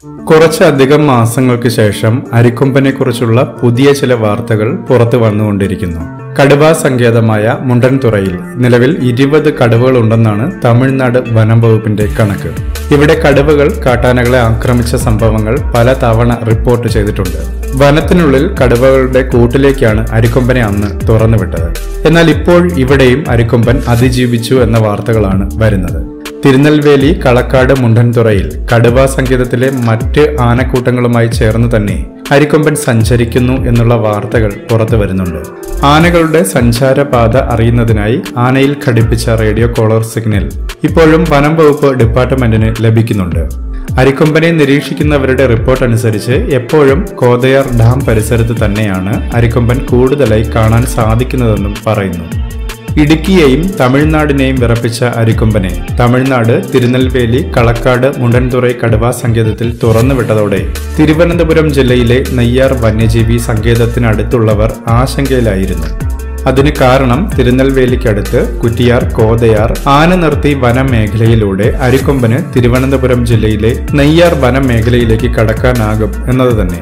കുറച്ചധികം മാസങ്ങൾക്ക് ശേഷം അരിക്കൊമ്പനെക്കുറിച്ചുള്ള പുതിയ ചില വാർത്തകൾ പുറത്തു വന്നുകൊണ്ടിരിക്കുന്നു. കടുവാ സങ്കേതമായ മുണ്ടൻതുറയിൽ നിലവിൽ 20 കടുവകൾ ഉണ്ടെന്നാണ് തമിഴ്നാട് വനം വകുപ്പിന്റെ കണക്ക്. ഇവിടെ കടുവകൾ കാട്ടാനകളെ ആക്രമിച്ച സംഭവങ്ങൾ പല തവണ റിപ്പോർട്ട് ചെയ്തിട്ടുണ്ട്. വനത്തിനുള്ളിൽ കടുവകളുടെ കൂട്ടിലേക്കാണ് അരിക്കൊമ്പനെ അന്ന് തുറന്നുവിട്ടത്. എന്നാൽ ഇപ്പോൾ ഇവിടെയും അരിക്കൊമ്പൻ അതിജീവിച്ചു എന്ന വാർത്തകളാണ് വരുന്നത്. തിരുനെൽവേലി, കളക്കാട്, മുണ്ടൻതുറയിൽ കടുവാ സങ്കേതത്തിലെ മറ്റ് ആനക്കൂട്ടങ്ങളുമായി ചേർന്ന് തന്നെ അരിക്കൊമ്പൻ സഞ്ചരിക്കുന്നു എന്നുള്ള വാർത്തകൾ പുറത്തു വരുന്നുണ്ട്. ആനകളുടെ സഞ്ചാരപാത അറിയുന്നതിനായി ആനയിൽ ഘടിപ്പിച്ച റേഡിയോ കോളർ സിഗ്നൽ ഇപ്പോഴും വനം വകുപ്പ് ഡിപ്പാർട്ട്മെന്റിന് ലഭിക്കുന്നുണ്ട്. അരിക്കൊമ്പനെ നിരീക്ഷിക്കുന്നവരുടെ റിപ്പോർട്ട് അനുസരിച്ച് എപ്പോഴും കോതയാർ ഡാം പരിസരത്ത് തന്നെയാണ് അരിക്കൊമ്പൻ കൂടുതലായി കാണാൻ സാധിക്കുന്നതെന്നും പറയുന്നു. ഇടുക്കിയെയും തമിഴ്നാടിനെയും വിറപ്പിച്ച അരിക്കൊമ്പനെ തമിഴ്നാട് തിരുനെൽവേലി, കളക്കാട്, മുണ്ടൻതുറൈ കടുവാ സങ്കേതത്തിൽ തുറന്നുവിട്ടതോടെ തിരുവനന്തപുരം ജില്ലയിലെ നെയ്യാർ വന്യജീവി സങ്കേതത്തിനടുത്തുള്ളവർ ആശങ്കയിലായിരുന്നു. അതിന് കാരണം തിരുനെൽവേലിക്കടുത്ത് കുറ്റിയാർ, കോതയാർ ആന നിർത്തി വനമേഖലയിലൂടെ അരിക്കൊമ്പന് തിരുവനന്തപുരം ജില്ലയിലെ നെയ്യാർ വനമേഖലയിലേക്ക് കടക്കാനാകും എന്നത് തന്നെ.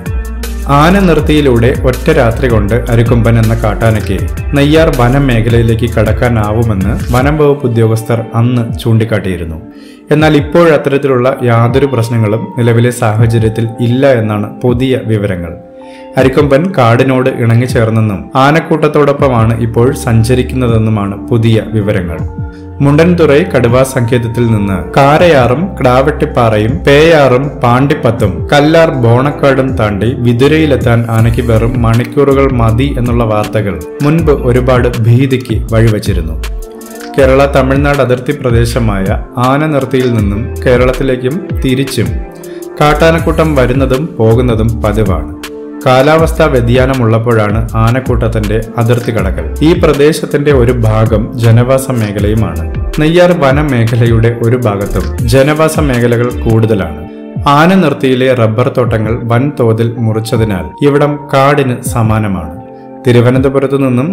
ആന നിർത്തിയിലൂടെ ഒറ്റ രാത്രി കൊണ്ട് അരിക്കൊമ്പൻ എന്ന കാട്ടാനയ്ക്ക് നെയ്യാർ വനമേഖലയിലേക്ക് കടക്കാനാവുമെന്ന് വനം വകുപ്പ് ഉദ്യോഗസ്ഥർ അന്ന് ചൂണ്ടിക്കാട്ടിയിരുന്നു. എന്നാൽ ഇപ്പോഴത്തരത്തിലുള്ള യാതൊരു പ്രശ്നങ്ങളും നിലവിലെ സാഹചര്യത്തിൽ ഇല്ല എന്നാണ് പുതിയ വിവരങ്ങൾ. അരിക്കൊമ്പൻ കാടിനോട് ഇണങ്ങിച്ചേർന്നെന്നും ആനക്കൂട്ടത്തോടൊപ്പമാണ് ഇപ്പോൾ സഞ്ചരിക്കുന്നതെന്നുമാണ് പുതിയ വിവരങ്ങൾ. മുണ്ടൻതുറൈ കടുവാ സങ്കേതത്തിൽ നിന്ന് കാരയാറും ക്ടാവെട്ടിപ്പാറയും പേയാറും പാണ്ടിപ്പത്തും കല്ലാർ ബോണക്കാടും താണ്ടി വിതുരയിലെത്താൻ ആനയ്ക്ക് വെറും മണിക്കൂറുകൾ മതി എന്നുള്ള വാർത്തകൾ മുൻപ് ഒരുപാട് ഭീതിക്ക് വഴിവച്ചിരുന്നു. കേരള തമിഴ്നാട് അതിർത്തി പ്രദേശമായ ആനനിർത്തിയിൽ നിന്നും കേരളത്തിലേക്കും തിരിച്ചും കാട്ടാനക്കൂട്ടം വരുന്നതും പോകുന്നതും പതിവാണ്. കാലാവസ്ഥാ വ്യതിയാനമുള്ളപ്പോഴാണ് ആനക്കൂട്ടത്തിന്റെ അതിർത്തി കടക്കൽ. ഈ പ്രദേശത്തിന്റെ ഒരു ഭാഗം ജനവാസ മേഖലയുമാണ്. നെയ്യാർ വനമേഖലയുടെ ഒരു ഭാഗത്തും ജനവാസ മേഖലകൾ കൂടുതലാണ്. ആനനിർത്തിയിലെ റബ്ബർ തോട്ടങ്ങൾ വൻതോതിൽ മുറിച്ചതിനാൽ ഇവിടം കാടിന് സമാനമാണ്. തിരുവനന്തപുരത്തു നിന്നും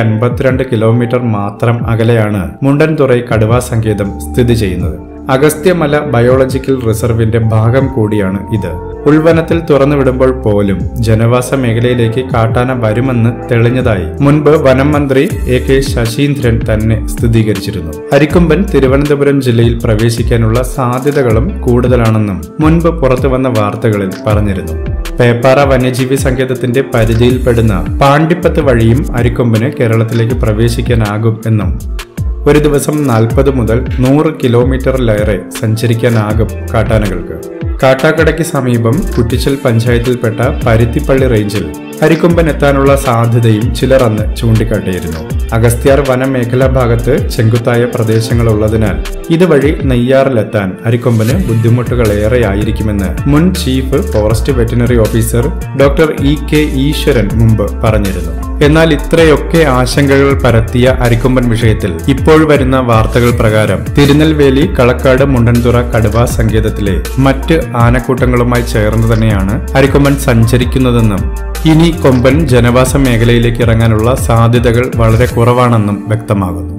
152 കിലോമീറ്റർ മാത്രം അകലെയാണ് മുണ്ടൻതുറൈ കടുവാ സങ്കേതം സ്ഥിതി ചെയ്യുന്നത്. അഗസ്ത്യമല ബയോളജിക്കൽ റിസർവിന്റെ ഭാഗം കൂടിയാണ് ഇത്. ഉൾവനത്തിൽ തുറന്നുവിടുമ്പോൾ പോലും ജനവാസ മേഖലയിലേക്ക് കാട്ടാന വരുമെന്ന് തെളിഞ്ഞതായി മുൻപ് വനം മന്ത്രി AK ശശീന്ദ്രൻ തന്നെ സ്ഥിരീകരിച്ചിരുന്നു. അരിക്കൊമ്പൻ തിരുവനന്തപുരം ജില്ലയിൽ പ്രവേശിക്കാനുള്ള സാധ്യതകളും കൂടുതലാണെന്നും മുൻപ് പുറത്തുവന്ന വാർത്തകളിൽ പറഞ്ഞിരുന്നു. പേപ്പാറ വന്യജീവി സങ്കേതത്തിന്റെ പരിധിയിൽപ്പെടുന്ന പാണ്ടിപ്പത്ത് വഴിയും അരിക്കൊമ്പന് കേരളത്തിലേക്ക് പ്രവേശിക്കാനാകും എന്നും ഒരു ദിവസം 40 മുതൽ 100 കിലോമീറ്ററിലേറെ സഞ്ചരിക്കാനാകും കാട്ടാനകൾക്ക്. കാട്ടാക്കടയ്ക്ക് സമീപം കുറ്റിച്ചൽ പഞ്ചായത്തിൽപ്പെട്ട പരുത്തിപ്പള്ളി റേഞ്ചിൽ അരിക്കൊമ്പൻ എത്താനുള്ള സാധ്യതയും ചിലർ അന്ന് ചൂണ്ടിക്കാട്ടിയിരുന്നു. അഗസ്ത്യാർ വനമേഖലാ ഭാഗത്ത് ചെങ്കുത്തായ പ്രദേശങ്ങളുള്ളതിനാൽ ഇതുവഴി നെയ്യാറിലെത്താൻ അരിക്കൊമ്പന് ബുദ്ധിമുട്ടുകളേറെ ആയിരിക്കുമെന്ന് മുൻ chief forest veterinary officer doctor EK Easwaran മുമ്പ് പറഞ്ഞിരുന്നു. എന്നാൽ ഇത്രയൊക്കെ ആശങ്കകൾ പരത്തിയ അരിക്കൊമ്പൻ വിഷയത്തിൽ ഇപ്പോൾ വരുന്ന വാർത്തകൾ പ്രകാരം തിരുനെൽവേലി, കളക്കാട്, മുണ്ടൻതുറ കടുവാ സങ്കേതത്തിലെ മറ്റ് ആനക്കൂട്ടങ്ങളുമായി ചേർന്ന് തന്നെയാണ് അരിക്കൊമ്പൻ സഞ്ചരിക്കുന്നതെന്നും ഇനി കൊമ്പൻ ജനവാസ മേഖലയിലേക്ക് ഇറങ്ങാനുള്ള സാധ്യതകൾ വളരെ കുറവാണെന്നും വ്യക്തമാകുന്നു.